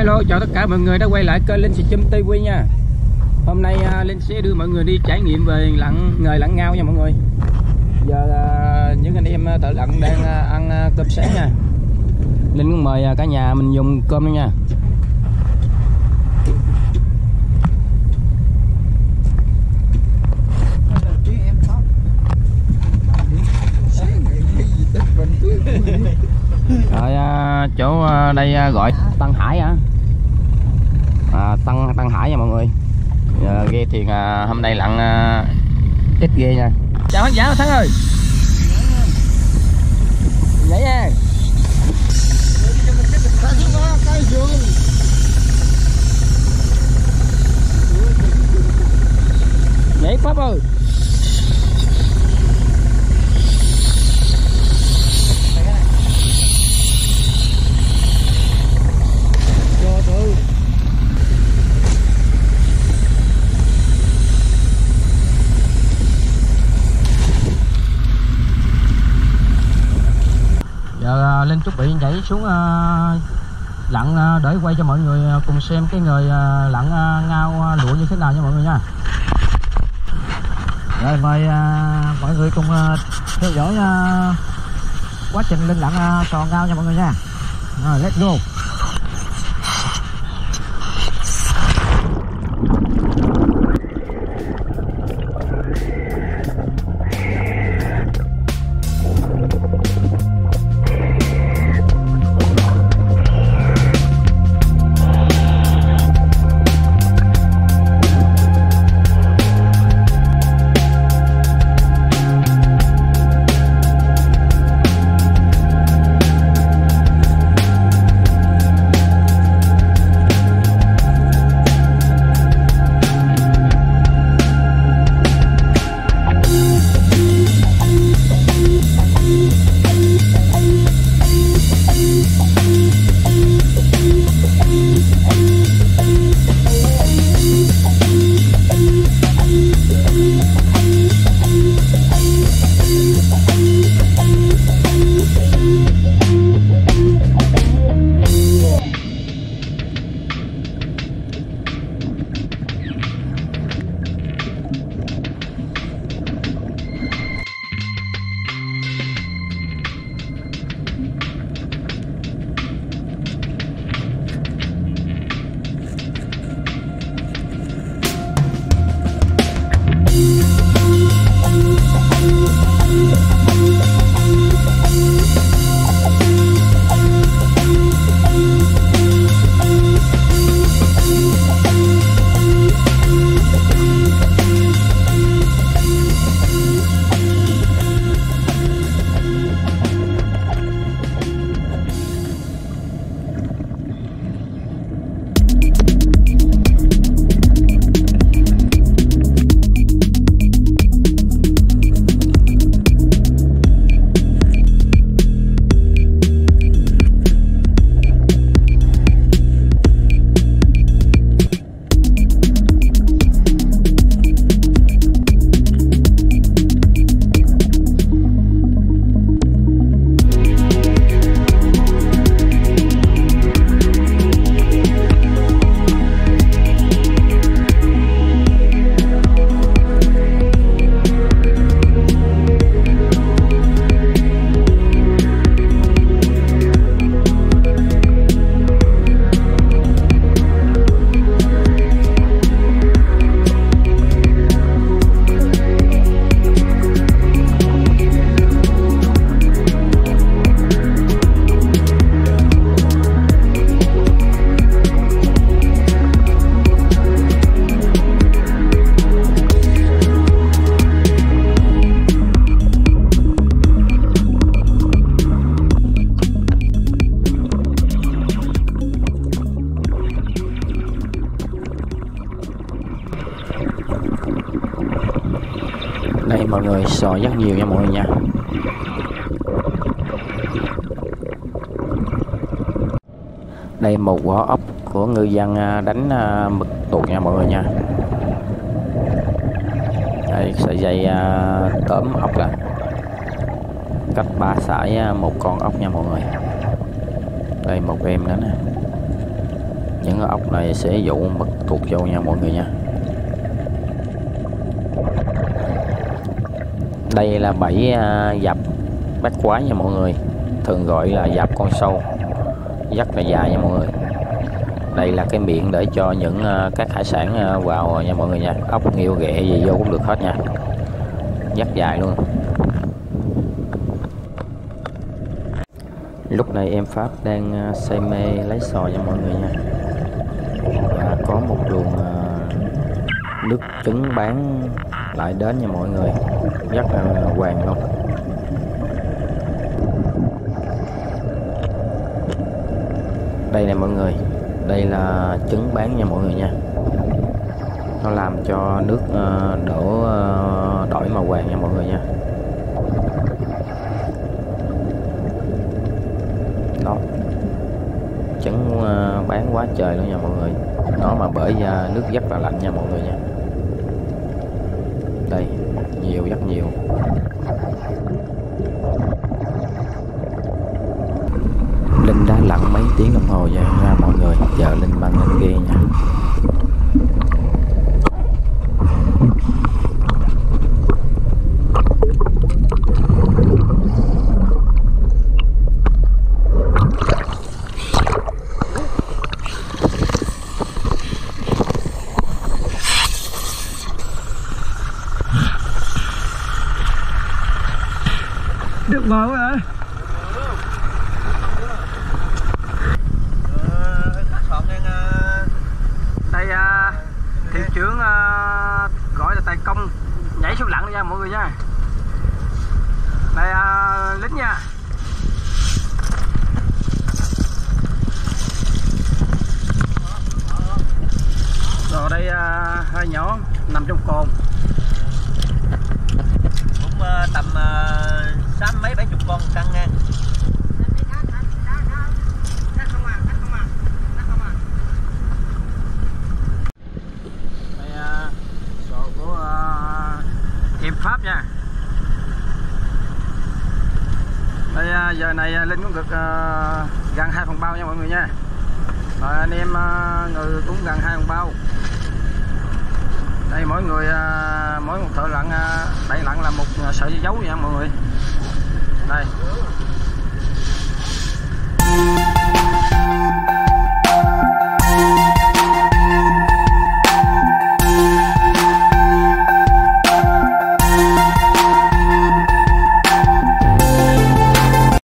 Hello, chào tất cả mọi người đã quay lại kênh Linh Stream TV nha. Hôm nay Linh sẽ đưa mọi người đi trải nghiệm về nghề lặn ngao nha mọi người. Giờ những anh em thợ lặn đang ăn cơm sáng nha. Linh cũng mời cả nhà mình dùng cơm luôn nha. Rồi chỗ đây gọi Tân Hải hả? Tân Hải nha mọi người. Ghe thuyền hôm nay lặn ít ghê nha. Chào khán giả Thắng ơi. Nhảy nha. Nhảy Pháp ơi. Giờ Linh chuẩn bị nhảy xuống lặn để quay cho mọi người cùng xem cái người lặn ngao lụa như thế nào nha mọi người nha. Rồi mời mọi người cùng theo dõi quá trình Linh lặn sò ngao nha mọi người nha. Rồi let's go. Đây mọi người, sò rất nhiều nha mọi người nha. Đây một vỏ ốc của ngư dân đánh mực tuột nha mọi người nha. Đây sợi dây tóm ốc là cách 3 sải một con ốc nha mọi người. Đây một em nữa nè, Những cái ốc này sẽ dụ mực tuột vô nha mọi người nha. Đây là bẫy dập bát quái nha mọi người, thường gọi là dập con sâu, rất là dài nha mọi người. Đây là cái miệng để cho những các hải sản vào nha mọi người nha. Ốc, nghêu, ghẹ gì vô cũng được hết nha, rất dài luôn. Lúc này em Pháp đang say mê lấy sò nha mọi người nha. Và có một luồng nước trứng bán lại đến nha mọi người, rất là hoàng luôn. Đây nè mọi người, đây là trứng bán nha mọi người nha. Nó làm cho nước đổi màu vàng nha mọi người nha. Đó, trứng bán quá trời luôn nha mọi người. Nó mà bởi ra nước rất là lạnh nha mọi người nha. Đây, nhiều, rất nhiều. Linh đã lặn mấy tiếng đồng hồ rồi nha mọi người. Giờ Linh băng lên ghe nha. Được vào hả? Đây thuyền trưởng gọi là tài công nhảy xuống lặn nha mọi người nha. Đây lính nha. Rồi đây hai nhỏ nằm trong cồn. Cũng tầm 60 70 con cân nha. Đây sò của em Pháp nha. Đây giờ này Linh cũng được gần 2 phần bao nha mọi người nha. Rồi anh em người cũng gần 2 phần bao. Đây mỗi người mỗi một thợ lặn đẩy lặn là một sợi dây dấu nha mọi người. Đây